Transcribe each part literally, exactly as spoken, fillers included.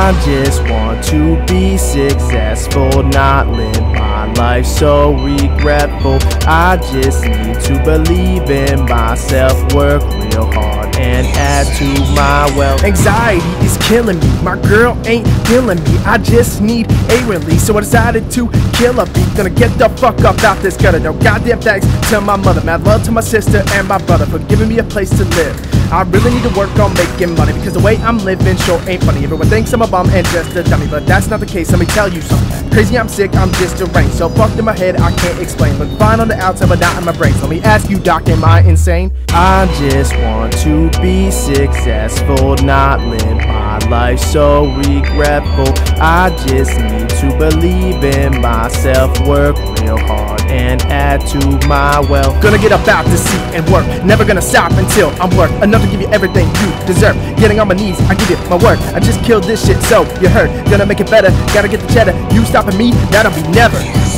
I just want to be successful, not live my life so regretful. I just need to believe in myself, work real hard and add to my wealth. Anxiety is killing me, my girl ain't feeling me, I just need a release, so I decided to kill a beat. Gonna get the fuck up out this gutter. No goddamn thanks to my mother, mad love to my sister and my brother for giving me a place to live. I really need to work on making money, because the way I'm living sure ain't funny. Everyone thinks I'm a bum and just a dummy, but that's not the case. Let me tell you something. Crazy, I'm sick, I'm just deranged, so fucked in my head I can't explain. Look fine on the outside but not in my brain, so let me ask you, doc, am I insane? I just want to be successful, not live my life so regretful. I just need to believe in myself, work real hard and add to my wealth. Gonna get up out the seat and work, never gonna stop until I'm worth enough to give you everything you deserve. Getting on my knees, I give you my word. I just killed this shit, so you heard. Gonna make it better, gotta get the cheddar. You stopping me, that'll be never.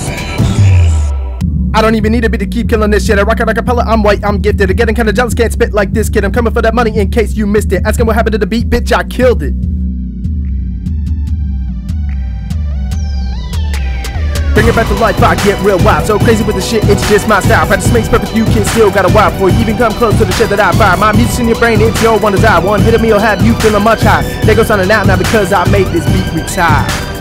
I don't even need a beat to keep killing this shit. I rock it like a pellet, I'm white, I'm gifted. I'm getting kinda jealous, can't spit like this kid. I'm coming for that money in case you missed it. Asking what happened to the beat, bitch, I killed it. Bring it back to life, I get real wild. So crazy with the shit, it's just my style. Practice makes perfect, you can still got a while before you even come close to the shit that I fire. My music's in your brain, it's your one desire. One hit of me will have you feeling much high. There goes on and out now because I made this beat retire.